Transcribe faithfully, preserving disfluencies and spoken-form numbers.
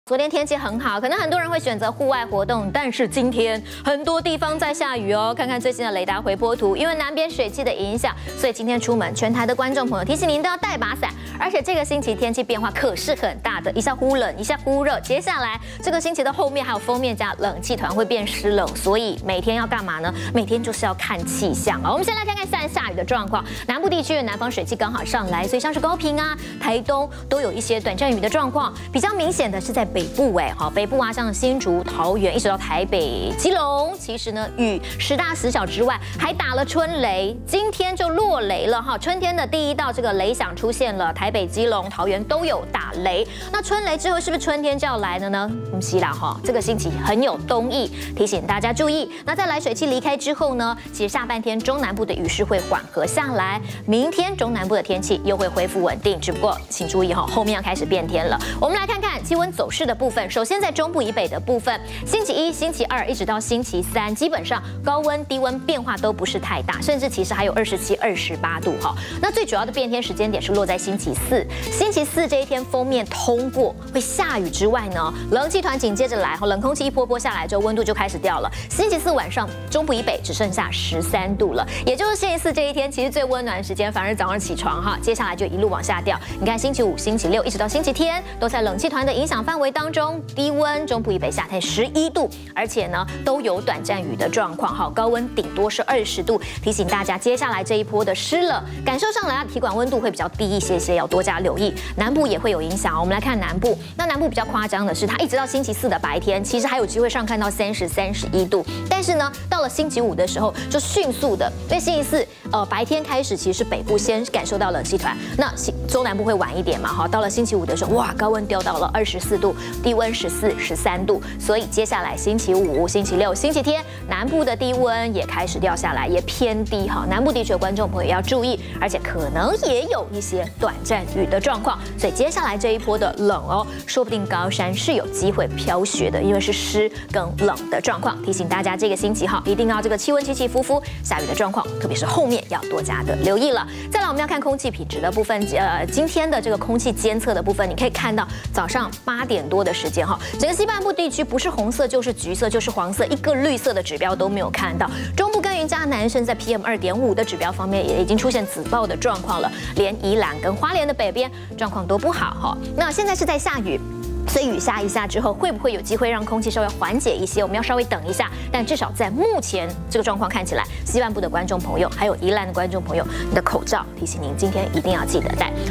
昨天天气很好，可能很多人会选择户外活动，但是今天很多地方在下雨哦。看看最新的雷达回波图，因为南边水汽的影响，所以今天出门，全台的观众朋友提醒您都要带把伞。而且这个星期天气变化可是很大的，一下忽冷，一下忽热。接下来这个星期的后面还有锋面加冷气团会变湿冷，所以每天要干嘛呢？每天就是要看气象啊。我们先来看看现在下雨的状况，南部地区的南方水汽刚好上来，所以像是高屏啊、台东都有一些短暂雨的状况，比较明显的是在北。 北部哎，好，北部啊，像新竹、桃园，一直到台北、基隆，其实呢，雨时大时小之外，还打了春雷，今天就落雷了哈。春天的第一道这个雷响出现了，台北、基隆、桃园都有打雷。那春雷之后，是不是春天就要来了呢？不是啦哈，这个星期很有冬意，提醒大家注意。那在来水汽离开之后呢，其实下半天中南部的雨势会缓和下来，明天中南部的天气又会恢复稳定。只不过请注意哈，后面要开始变天了。我们来看看气温走势的部分，首先在中部以北的部分，星期一、星期二一直到星期三，基本上高温、低温变化都不是太大，甚至其实还有二十七、二十八度哈。那最主要的变天时间点是落在星期四，星期四这一天锋面通过会下雨之外呢，冷气团紧接着来，冷空气一波波下来之后，温度就开始掉了。星期四晚上中部以北只剩下十三度了，也就是星期四这一天其实最温暖的时间，反而早上起床哈，接下来就一路往下掉。你看星期五、星期六一直到星期天都在冷气团的影响范围当中。 低温中部以北下探十一度，而且呢都有短暂雨的状况，好，高温顶多是二十度，提醒大家接下来这一波的湿冷，感受上来啊，体感温度会比较低一些些，要多加留意。南部也会有影响，我们来看南部，那南部比较夸张的是，它一直到星期四的白天，其实还有机会上看到三十、三十一度，但是呢，到了星期五的时候就迅速的，因为星期四呃白天开始，其实是北部先感受到冷气团，那中南部会晚一点嘛，好，到了星期五的时候，哇，高温掉到了二十四度，低温十四、十三度，所以接下来星期五、星期六、星期天，南部的低温也开始掉下来，也偏低哈。南部地区的观众朋友要注意，而且可能也有一些短暂雨的状况，所以接下来这一波的冷哦，说不定高山是有机会飘雪的，因为是湿跟冷的状况。提醒大家这个星期哈，一定要这个气温起起伏伏，下雨的状况，特别是后面要多加的留意了。再来，我们要看空气品质的部分，呃，今天的这个空气监测的部分，你可以看到早上八点多的时间哈。 整个西半部地区不是红色就是橘色就是黄色，一个绿色的指标都没有看到。中部跟云嘉南甚至在 P M 二点五的指标方面也已经出现紫爆的状况了，连宜兰跟花莲的北边状况都不好哈。那现在是在下雨。 所以雨下一下之后，会不会有机会让空气稍微缓解一些？我们要稍微等一下。但至少在目前这个状况看起来，西半部的观众朋友，还有宜兰的观众朋友，你的口罩提醒您今天一定要记得戴。